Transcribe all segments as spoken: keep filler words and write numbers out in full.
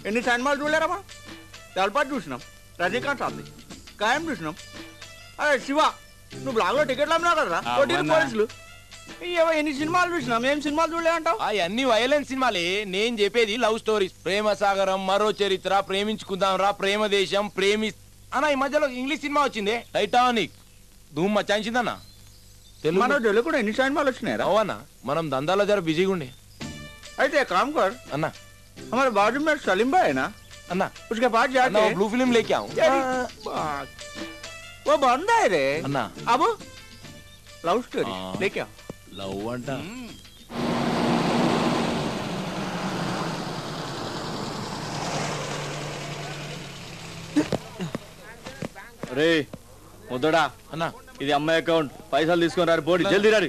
ఎన్ని సినిమాలు చూడలేరమ్మా? తలపాటు చూసినాం, రజనీకాంత్ ఉంది, ఖాయం చూసినాం. అరే శివ, నువ్వు బ్లాగ్లో టికెట్లు అమ్మినావు కదరా పోలీసులు. ఎన్ని సినిమాలు చూసినాం, ఏం సినిమాలు చూడలేదంటావు? అన్ని వైలెన్స్ సినిమాలే. నేను చెప్పేది లవ్ స్టోరీస్. ప్రేమ సాగరం, మరో చరిత్ర, ప్రేమించుకుందాం రా, ప్రేమ దేశం, ప్రేమి అన్న. ఈ మధ్యలో ఇంగ్లీష్ సినిమా వచ్చింది టైటానిక్, ధూమ్ మచాయించిందన్న. తెలుగు కూడా ఎన్ని సినిమాలు వచ్చినాయి? అవునా, మనం దందాలో జర బిజీగా ఉండే. అయితే काम कर अन्ना, हमारे बाजू में सलीम भाई है ना अन्ना, उसके पास जाके ब्लू फिल्म लेके आऊं। वो बंदा है रे अन्ना, अब लव स्टोरी लेके आओ। लव अंटा रे मुद्दड़ा अन्ना, ఇది అమ్మాయి అకౌంట్, పైసలు తీసుకొని రారు, పోటీ జల్దీ రారి.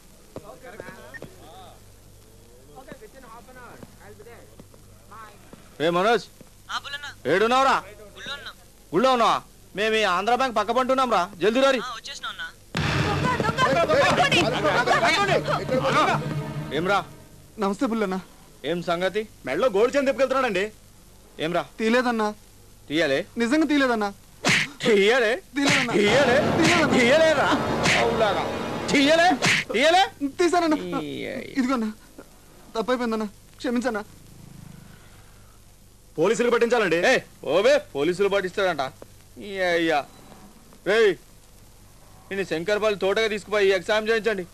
ఏ మనోజ్, ఏడున్నావురా? గుళ్ళో ఉన్నావా? మేము ఆంధ్ర బ్యాంక్ పక్క పంటున్నాం రా, జల్దీ రారి. ఏమ్రా? నమస్తే బుల్లన్నా. ఏం సంగతి? మెడలో గోల్డ్ చైన్ తిప్పుకెళ్తున్నాడండి. ఏమ్రా? తీలేదన్నా. తీయాలే? నిజంగా తీలేదన్నా. తీయలే తీయలే తీయలేరా? తీయలే తీయలే తీసానన్నా. ఇదిగోన్నా, తప్పైపోయిందన్నా, క్షమించన్నా. పోలీసులు పట్టించాలండి. ఓవే పోలీసులు పట్టిస్తాడంట. అయ్యా రే, నేను శంకర్పల్లి తోటగా తీసుకుపోయి ఎగ్జామ్ చేయించండి.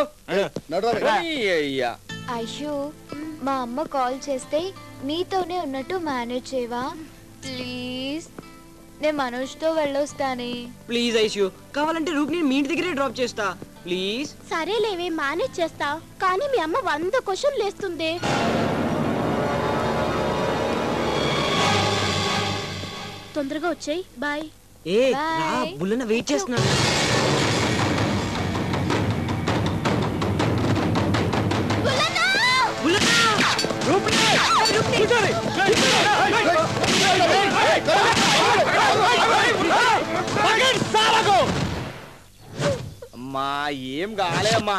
అయ్యా ఐషు, మా అమ్మ కాల్ చేస్తే నీతోనే ఉన్నట్టు మేనేజ్ చేయవా ప్లీజ్? నేను మనోజ్తో వెళ్ళొస్తానే. ప్లీజ్ ఐషు, కావాలంటే రూప్ నేను మీ ఇంటి దగ్గరే డ్రాప్ చేస్తా ప్లీజ్. సరేలేవే, మేనేజ్ చేస్తా. కానీ మీ అమ్మ వంద క్వశ్చన్లు వేస్తుంది. తొందరగా వచ్చేయ్. బాయ్. ఏ రా, బుల్లన్న వెయిట్ చేస్తున్నాడు. అమ్మా ఏం కాలే అమ్మా.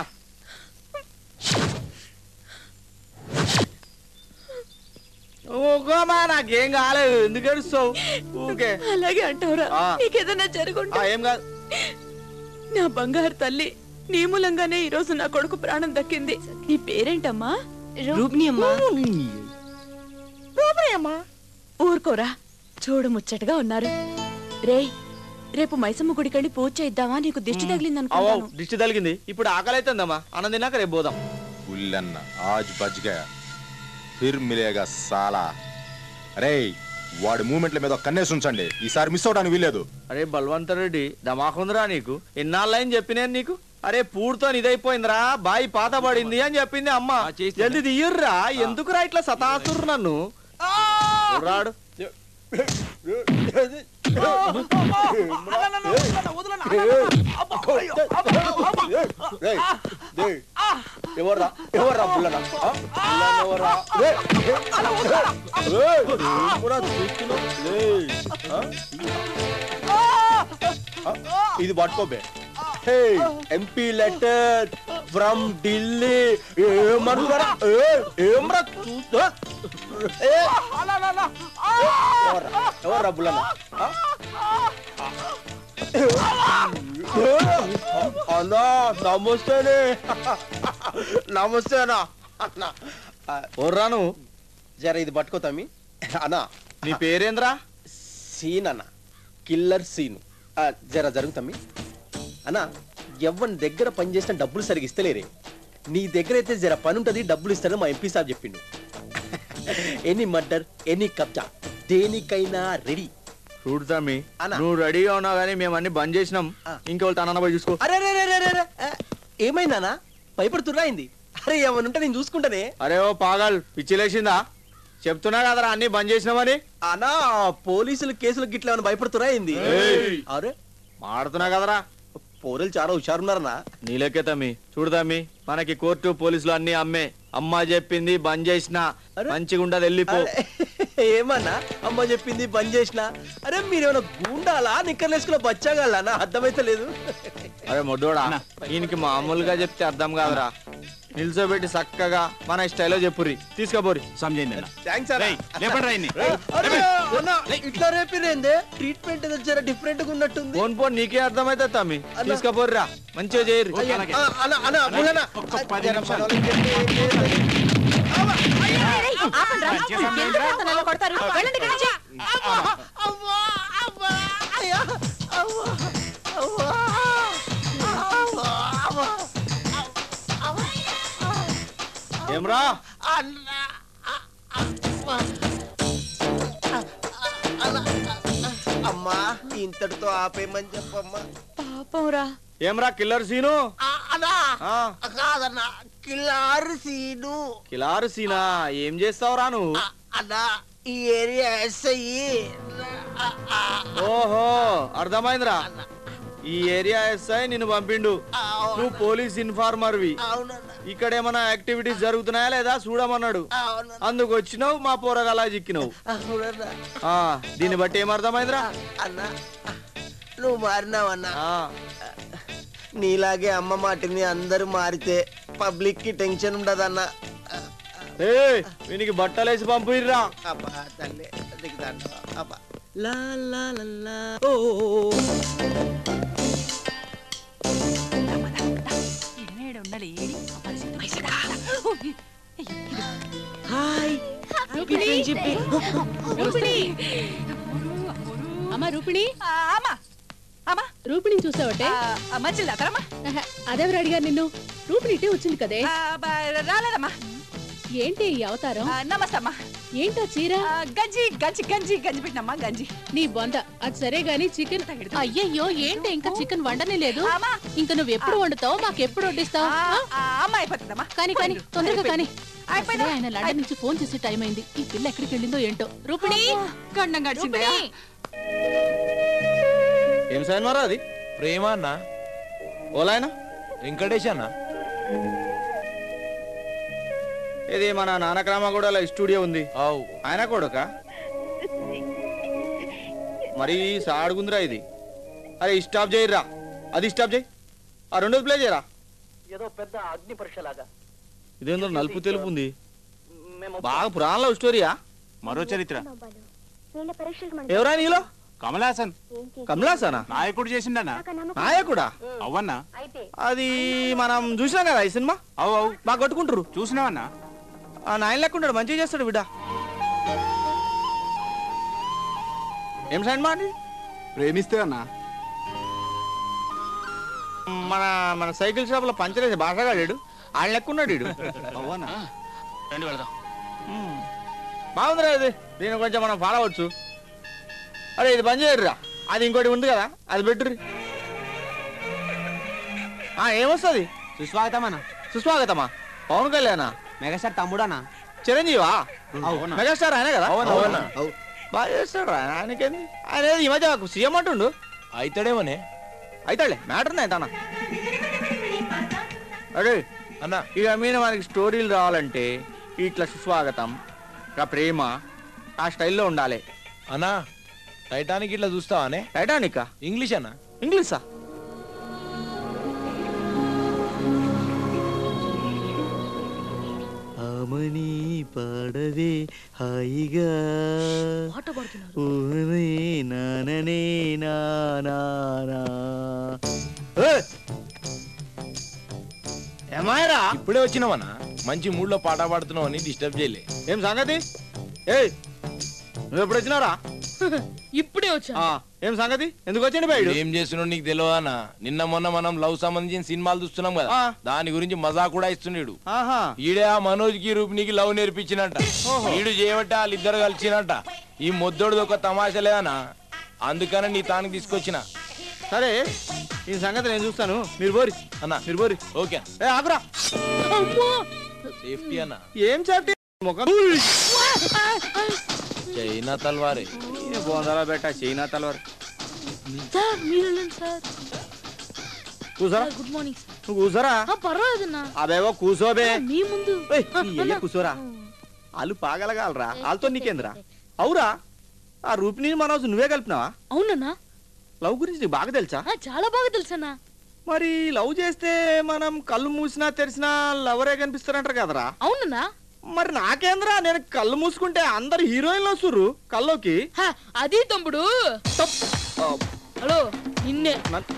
ఓకేమా, నాకేం కాలేదు, ఎందుకు ఏడుస్తావు? ఓకే అలాగే అంటావురా. నీకేదన్నా జరుగుంటా ఏం కాదు. నా బంగారు తల్లి, నీ మూలంగానే ఈ రోజు నా కొడుకు ప్రాణం దక్కింది. నీ పేరేంటమ్మా? రూప్ని అమ్మా. ఊరుకోరా, చూడు ముచ్చటగా ఉన్నారు. రే, రేపు మైసమ్మ గుడికెళ్ళి పూజ చేద్దామా? నీకు దిష్టి తగిలింది అనుకుంటాను. దిష్టి తగిలింది, ఇప్పుడు ఆకలి అవుతుందమ్మా. అన్నం తిన్నాక రేపు పోదాం. ఉల్లన్న ఆజ్ బచ్ గయా, ఫిర్ మిలేగా సాలా. అరే, వాడి మూమెంట్ల మీద కన్నేసి ఉంచండి, ఈసారి మిస్ అవడానికి వీలేదు. అరే బల్వంత రెడ్డి, దమాకుందిరా నీకు. ఎన్నాళ్ళని చెప్పినాను నీకు. అరే పూర్తో ఇదైపోయిందిరా, బాయి పాత పడింది అని చెప్పింది అమ్మ. జల్దీ తీయర్రా, ఎందుకురా ఇట్లా సతాసురు నన్ను? రాడు ఎవర్రా ఎవర్రా బుల్లనా? ఇది పట్టుకోబే. MP letter from Delhi. ఏమనురా ఏమరా? ఎవర్రా బుల్లనా? అన్నా నమస్తేనే. నమస్తేనా అన్నా. ఓర్రాను జర ఇది పట్టుకోతామి అన్నా. నీ పేరేంద్రా? సీన్ అన్న, కిల్లర్ సీను. జర జరుగుతామి అన్నా. ఎవరి దగ్గర పని చేసిన డబ్బులు సరిగా ఇస్తలేరే. నీ దగ్గర అయితే జర పని ఉంటుంది, డబ్బులు ఇస్తాడని మా ఎంపీ సాబ్ చెప్పిండు. ఎనీ మర్డర్, ఎనీ కబ్జా, దేనికైనా రెడీ. చూడుతామి, నువ్వు రెడీగా ఉన్నావు కానీ మేము అన్ని బంద్ చేసినాం. ఇంకెవరు తన పోయి చూసుకో. అరే ఏమైందానా? భయపడుతున్నా అయింది. అరే ఏమన్నా ఉంటే నేను చూసుకుంటానే. అరే ఓ పాగల్, పిచ్చిలేసిందా? చెప్తున్నా కదరా అన్ని బంద్ చేసినామని. అనా పోలీసులు కేసులు గిట్లా ఏమైనా భయపడుతురా అయింది. అరే మాడుతున్నా కదరా, పోలీసులు చాలా హుషారున్నారనా. నీలకే తమ్మి. చూడదామి, మనకి కోర్టు పోలీసులు అన్ని అమ్మే. అమ్మ చెప్పింది బంద్ చేసిన, మంచిగా ఉండదు, వెళ్ళిపో. ఏమన్నా అమ్మ చెప్పింది బంద్ చేసిన? అరే మీరేమైనా గుండాలా, నిక్కర్లేసుకున్న బచ్చాగాళ్ళనా? అర్థమైతే లేదు. అరే మొడ్డోడా, ఈయనకి మామూలుగా చెప్తే అర్థం కాదురా. నిల్చోబెట్టి చక్కగా మన స్టైల్లో చెప్పుర్రి తీసుకోపోరి సమజైంది థ్యాంక్స్ అన్న లేపండి రాయిని అరే, అన్న, ఇట్లా రేపిరేందే ట్రీట్మెంట్ ఏదో జర డిఫరెంట్ గా ఉన్నట్టుంది ఫోన్ ఫోన్ నీకే అర్థమైతే తమ్మి తీసుకోపోర్రా మంచిగా చేయరు ఆ, అన్న అన్న ముళ్ళన్న. ఒక్క పది జర నిమిషాలు. మనోళ్ళకి చెప్పి- ఏమ్రా అమ్మా ఇంతటితో ఆపేయమని చెప్పమ్మా. పాపంరా. ఏమ్రా కిల్లర్ సీను అన్నా ఆ, కాదన్నా కిల్లారు సీను కిలారు సీనా ఏం చేస్తావురా నువ్వు అన్నా ఈ ఏరియా ఎస్ఐ ఓహో అర్థమైందిరా ఈ ఏరియా ఎస్ఐ నిన్ను పంపిండు నువ్వు పోలీస్ ఇన్ఫార్మర్వి అవునన్నా ఇక్కడ ఏమైనా యాక్టివిటీస్ జరుగుతున్నాయా లేదా చూడమన్నాడు అవునన్నా అందుకు వచ్చినావు మా పోరగలా చిక్కినావు అవునన్నా ఆ దీన్ని బట్టి ఏమర్థమైందిరా అన్నా నువ్వు మారినావన్నా ఆ, నీలాగే అమ్మ మాటిని అందరూ మారితే పబ్లిక్ కి టెన్షన్ ఉండదన్నా. ఏయ్ వీనికి బట్టలేసి పంపిర్రా అబ్బా తల్లి దిగుతాండు అబ్బా. లా లా లా లా. ఓ ఓ, ఓ, ఓ. Hi happy friendship day. Rupini అమ్మా రూపిణి అమ్మా అమ్మా రూపిణిని చూసావటే మంచిది అతరమ్మా అదెవరు అడిగారు నిన్ను రూపిణి ఇటే వచ్చింది కదే రాలేదమ్మా. ఏంటి ఈ అవతారం నమస్తే అమ్మా. ఏంటో చీర గంజి గంజి గంజి గంజి పెట్టినమ్మా గంజి. నీ బొంద అది సరే గాని చికెన్ అయ్యయ్యో ఏంటి ఇంకా చికెన్ వండనే లేదు అమ్మా. ఇంకా నువ్వు ఎప్పుడు వండుతావు మాకు ఎప్పుడు వడ్డిస్తావు అమ్మ అయిపోతుందమ్మా. కానీ కానీ తొందరగా కానీ అయిపోయిందా? అసలే ఆయన లండన్ నుంచి ఫోన్ చేసే టైం అయింది ఈ పిల్ల ఎక్కడికి వెళ్ళిందో ఏంటో రూపిణి గండం గడిచింది. రూపిణి! ఏం సైన్ మరా అది ప్రేమ అన్న ఓలాయనా వెంకటేష్ అన్న ఇది మన నానక్రామగూడలో స్టూడియో ఉంది అవు ఆయన కొడుక మరి సాడుగుందిరా ఇది అరే స్టాప్ చేయరా అది స్టాప్ చేయి ఆ రెండోది ప్లే చేయరా ఏదో పెద్ద అగ్ని పరీక్ష లాగా ఇదేందో నలుపు తెలుపు ఉంది బాగా పురాణ లవ్ స్టోరీయా మరో చరిత్ర ఎవరా నీలో కమలాసన్ కమలాసనా నాయకుడు చేసిండనా నాయకుడా అవ్వన్నా అది మనం చూసినాం కదా ఈ సినిమా అవు అవు బాగా కొట్టుకుంటారు చూసినావన్నా ఆ నాయన లెక్కుంటాడు మంచిగా చేస్తాడు బిడ్డ ఏం సైన్ మాట ప్రేమిస్తే అన్నా మన మన సైకిల్ షాప్ లో పంచర్ వేసి భాషగాడాడు ఆయన లెక్కున్నాడు వీడు అవ్వనా రండి వెళదాం మ్మ్. బాగుందిరా ఇది దీన్ని కొంచెం మనం ఫాలో అవ్వచ్చు అరే ఇది పని చేయరురా అది ఇంకోటి ఉంది కదా అది పెట్టుర్రి ఆ ఏమొస్తుంది సుస్వాగతం అన్న. సుస్వాగతమా పవన్ కళ్యాణా మెగాస్టార్ తమ్ముడనా? చిరంజీవా మెగాస్టార్ ఆయన కదా అవునా బాగా చేస్తాడు ఆయన ఆయనకేంది ఆయన ఏదో ఈ మధ్య సీఎం అంటుండు అయితాడేమోనే అయితాడులే మ్యాటర్ అయితానా అరే అన్న ఇక మీద మనకి స్టోరీలు రావాలంటే ఇట్లా సుస్వాగతం ఇక ప్రేమ ఆ స్టైల్లో ఉండాలి అన్నా టైటానిక్ ఇట్లా చూస్తావానే టైటానిక్ ఇంగ్లీష్ అన్న ఇంగ్లీషా ఆమని పాడవే హాయిగా ఊహనే నాననే నానా ఏమాయరా ఇప్పుడే వచ్చినావన్నా మంచి మూడ్ లో పాట పాడుతున్నావు అని డిస్టర్బ్ చేయలే ఏం సంగతి ఏయ్ నువ్వు ఎప్పుడు వచ్చినారా ఇప్పుడే వచ్చా ఆ, ఏం సంగతి ఎందుకు వచ్చిండు బయడు ఏం చేస్తున్నావు నీకు తెలియదానా నిన్న మొన్న మనం లవ్ సంబంధించిన సినిమాలు చూస్తున్నాం కదా ఆ. దాని గురించి మజా కూడా ఇస్తున్నాడు ఆహా ఈడే ఆ మనోజ్ కి రూపినికి లవ్ నేర్పించినట్ట ఈడు చేయబట్టి వాళ్ళిద్దరు కలిసినట్ట ఈ మొద్దోడు ఒక తమాషా లేదనా అందుకనే నీ తానికి తీసుకొచ్చిన సరే ఈ సంగతి నేను చూస్తాను మీరు పోరి అన్న మీరు పోరి ఓకే ఏ ఆగురా సేఫ్టీ అన్న ఏం సేఫ్టీ ముఖం చైనా తల్వారే బోందలా బెట్ట చైనా తలవారు సార్ మీరు వెళ్ళండి సార్ కూసరా గుడ్ మార్నింగ్ నువ్వు కూసరా పర్వాలేదన్నా అవేవో కూసోబే మీ ముందు ఏయ్, నీ అయ్య కూసోరా వాళ్ళు పాగలగాలరా వాళ్ళతో నీకేంద్రా అవురా ఆ రూపిని మనోజ్ నువ్వే కలిపినావా అవునన్నా లవ్ గురించి నీకు బాగా తెలుసా ఆ, చాలా బాగా తెలుసన్నా మరి లవ్ చేస్తే మనం కళ్ళు మూసినా తెరిచినా లవరే కనిపిస్తారంటారు కదరా? అవునన్నా. మరి నాకేంద్రా, నేను కళ్ళు మూసుకుంటే అందరు హీరోయిన్లు వస్తుర్రు కల్లోకి. హ, అది తమ్ముడు. హలో నిన్నే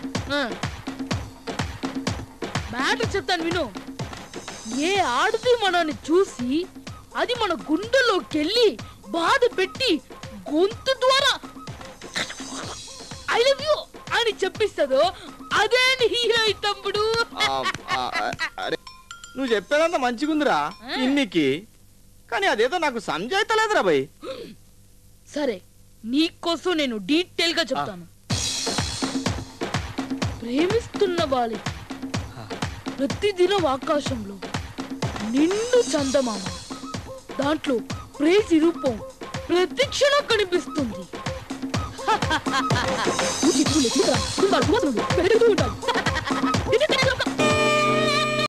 మ్యాటర్ చెప్తాను విను. ఏ ఆడుతూ మనల్ని చూసి అది మన గుండెలోకి వెళ్ళి బాధ పెట్టి గొంతు ద్వారా ఐ లవ్ యూ అని చెప్పిస్తుందో అదే హీరోయిన్ తమ్ముడు. నువ్వు చెప్పేదంతా మంచిగుందిరా ఇన్నికి, కానీ అదేదో నాకు సంజాయితలేదురా భయ్. సరే నీకోసం నేను డీటెయిల్ గా చెప్తాను. ప్రేమిస్తున్న వాళ్ళకి ప్రతిదినం ఆకాశంలో నిండు చందమామ, దాంట్లో ప్రేసి రూపం ప్రతి క్షణం కనిపిస్తుంది.